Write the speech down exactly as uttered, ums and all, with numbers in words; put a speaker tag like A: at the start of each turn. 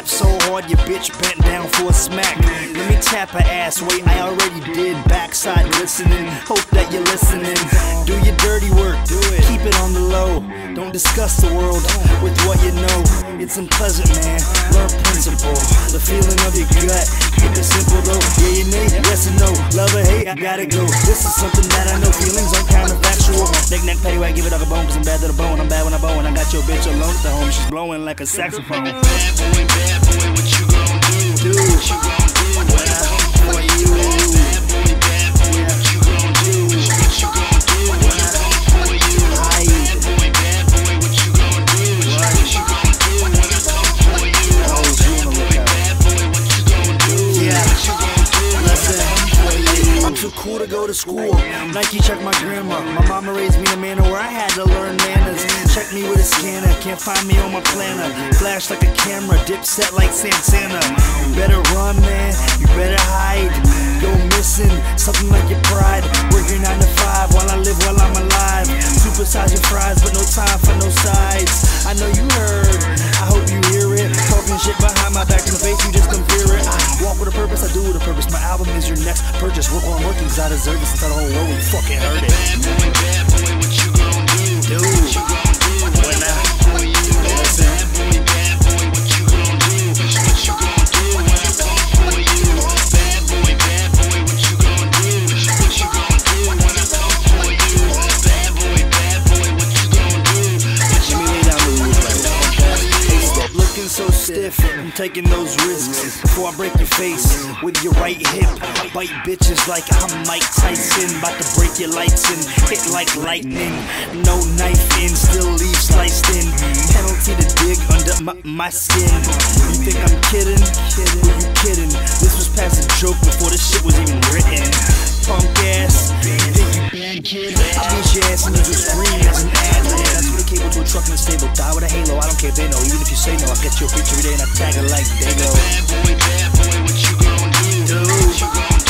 A: rap so hard your bitch bent down for a smack. Let me tap her ass, wait, I already did. Backside listening, hope that you're listening. Do your dirty work, do it. Keep it on the low. Don't discuss the world with what you know. It's unpleasant, man. Learn principle, the feeling of your gut. Keep it simple though. Yeah, you nay, yes or no. Love or hate, I gotta go. This is something that I know. Feelings are counterfactual. Neck, neck, pay, give it up a bone, cause I'm bad to the bone. I'm bad when I bone. I got your bitch alone at the home. She's blowing like a saxophone.
B: Bad boy, bad boy, what you gon' do?
A: Do
B: What you gon' do when I come for you? Bad boy, bad boy, what you gon' do? What you gon' do when I come for you? Bad boy, bad boy, what you gon' do? What you gon' do when I come for you? Bad boy, bad boy, what you gon' do? What you gon' do when I come for you?
A: I'm too cool to go to school. Nike check my grandma. My mama raised me in a manner where I had to learn manners. Check me with a scanner, can't find me on my planner. Flash like a camera, dip set like Santana. You better run, man, you better hide. Go missing, something like your pride. Working nine to five while I live while I'm alive. Supersize your fries, but no time for no sides. I know you heard, I hope you hear it. Talking shit behind my back in the face, you just don't fear it. I walk with a purpose, I do with a purpose. My album is your next purchase. Work on working, cause I deserve it since the whole world we fucking heard it.
B: Bad boy, bad boy, what you gon' do?
A: Dude.
B: What you gon' do when I come for you? Bad boy, bad boy, what you gon' do? What you gon' do when I come for you? Bad boy, bad boy, what you gon' do? What you gon' do when I come for you? Bad boy, bad boy, what you gon' do? What you gon' do when I come for you?
A: Stop looking so stiff, I'm taking those risks before I break your face with your right hip. Bite bitches like I'm Mike Tyson, about to break your lights and hit like lightning. No knife in, still leave sliced in. Penalty to dig under my, my skin. You think I'm kidding? Who you kidding? This was past a joke before this shit was even written. Punk ass, think you bad kid? I beat your ass and you scream as an ad lib. That's what a cable to a truck in a stable. Die with a halo, I don't care if they know. Even if you say no, I get your bitch every day and I tag her like Dago.
B: Bad boy, bad boy, what you gon' do?
A: Dude.
B: What you gon'